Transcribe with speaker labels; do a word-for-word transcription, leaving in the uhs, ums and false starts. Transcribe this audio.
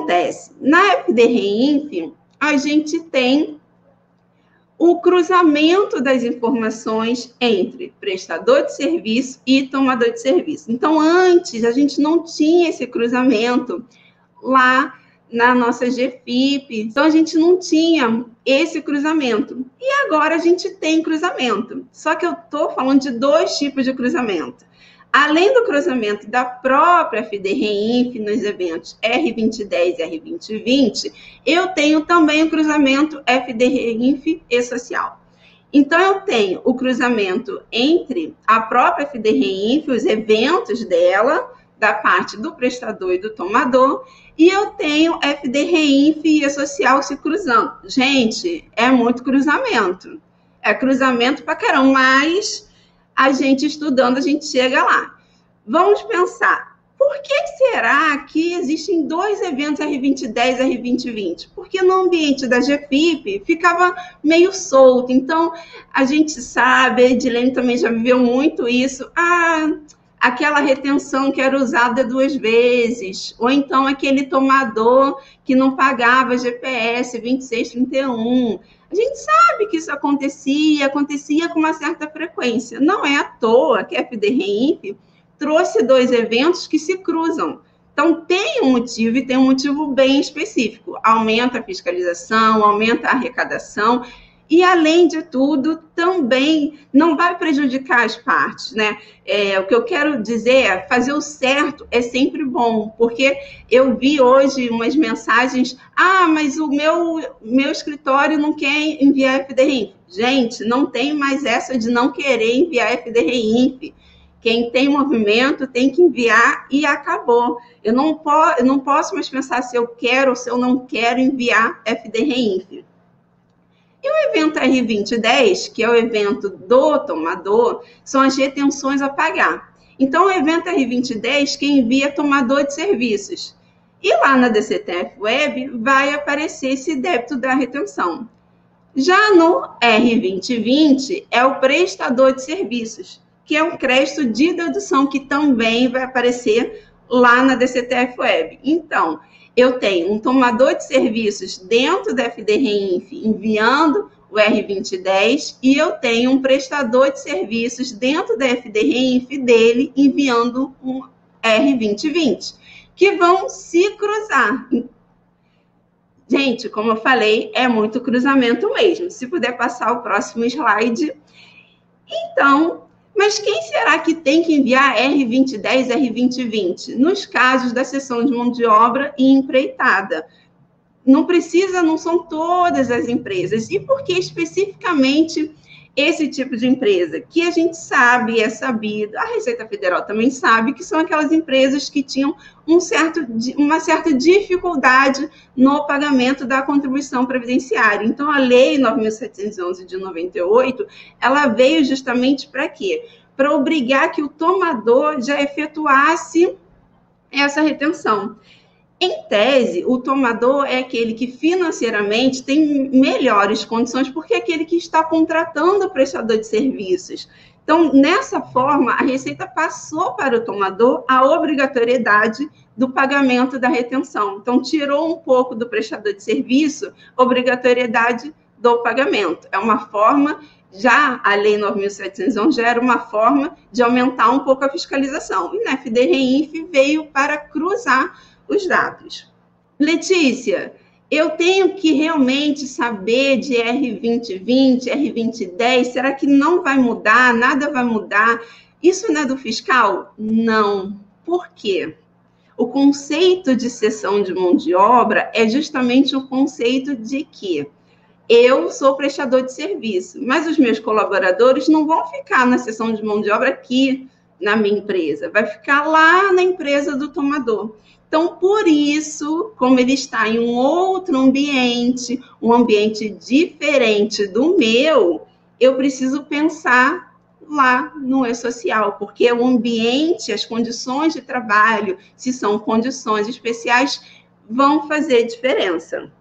Speaker 1: acontece? Na F D Reinf, a gente tem o cruzamento das informações entre prestador de serviço e tomador de serviço. Então, antes, a gente não tinha esse cruzamento lá na nossa G F I P. Então, a gente não tinha esse cruzamento. E agora a gente tem cruzamento. Só que eu estou falando de dois tipos de cruzamento. Além do cruzamento da própria F D Reinf nos eventos R vinte e dez e R vinte e vinte, eu tenho também o cruzamento F D Reinf e social. Então, eu tenho o cruzamento entre a própria F D Reinf, os eventos dela, da parte do prestador e do tomador, e eu tenho F D Reinf e social se cruzando. Gente, é muito cruzamento. É cruzamento pra caramba, mas a gente estudando, a gente chega lá. Vamos pensar, por que será que existem dois eventos R vinte e dez e R vinte e vinte? Porque no ambiente da G F I P ficava meio solto. Então, a gente sabe, a Edilene também já viveu muito isso, ah, aquela retenção que era usada duas vezes, ou então aquele tomador que não pagava G P S vinte e seis trinta e um. A gente sabe que isso acontecia, acontecia com uma certa frequência. Não é à toa que a F D Reinf trouxe dois eventos que se cruzam. Então, tem um motivo, e tem um motivo bem específico. Aumenta a fiscalização, aumenta a arrecadação, e, além de tudo, também não vai prejudicar as partes, né? É, o que eu quero dizer é, fazer o certo é sempre bom, porque eu vi hoje umas mensagens, ah, mas o meu, meu escritório não quer enviar F D Reinf. Gente, não tem mais essa de não querer enviar F D Reinf. Quem tem movimento tem que enviar e acabou. Eu não, po eu não posso mais pensar se eu quero ou se eu não quero enviar F D Reinf. E o evento R vinte e dez, que é o evento do tomador, são as retenções a pagar. Então, o evento R vinte e dez, quem envia é tomador de serviços. E lá na D C T F Web vai aparecer esse débito da retenção. Já no R vinte e vinte, é o prestador de serviços, que é um crédito de dedução que também vai aparecer lá na D C T F Web. Então, eu tenho um tomador de serviços dentro da F D Reinf enviando o R vinte e dez e eu tenho um prestador de serviços dentro da F D Reinf dele enviando um R vinte e vinte, que vão se cruzar. Gente, como eu falei, é muito cruzamento mesmo. Se puder passar o próximo slide. Então, mas quem será que tem que enviar R vinte e dez e R vinte e vinte? Nos casos da cessão de mão de obra e empreitada. Não precisa, não são todas as empresas. E por que especificamente esse tipo de empresa? Que a gente sabe, é sabido, a Receita Federal também sabe, que são aquelas empresas que tinham um certo, uma certa dificuldade no pagamento da contribuição previdenciária. Então, a Lei nove mil setecentos e onze de noventa e oito, ela veio justamente para quê? Para obrigar que o tomador já efetuasse essa retenção. Em tese, o tomador é aquele que financeiramente tem melhores condições, porque é aquele que está contratando o prestador de serviços. Então, nessa forma, a Receita passou para o tomador a obrigatoriedade do pagamento da retenção. Então, tirou um pouco do prestador de serviço a obrigatoriedade do pagamento. É uma forma, já a Lei nove mil setecentos e onze já era uma forma de aumentar um pouco a fiscalização. E na F D Reinf veio para cruzar os dados. Letícia, eu tenho que realmente saber de R vinte e vinte, R vinte e dez, será que não vai mudar, nada vai mudar? Isso não é do fiscal? Não. Por quê? O conceito de cessão de mão de obra é justamente o conceito de que eu sou prestador de serviço, mas os meus colaboradores não vão ficar na cessão de mão de obra aqui na minha empresa, vai ficar lá na empresa do tomador. Então, por isso, como ele está em um outro ambiente, um ambiente diferente do meu, eu preciso pensar lá no E-Social, porque o ambiente, as condições de trabalho, se são condições especiais, vão fazer diferença.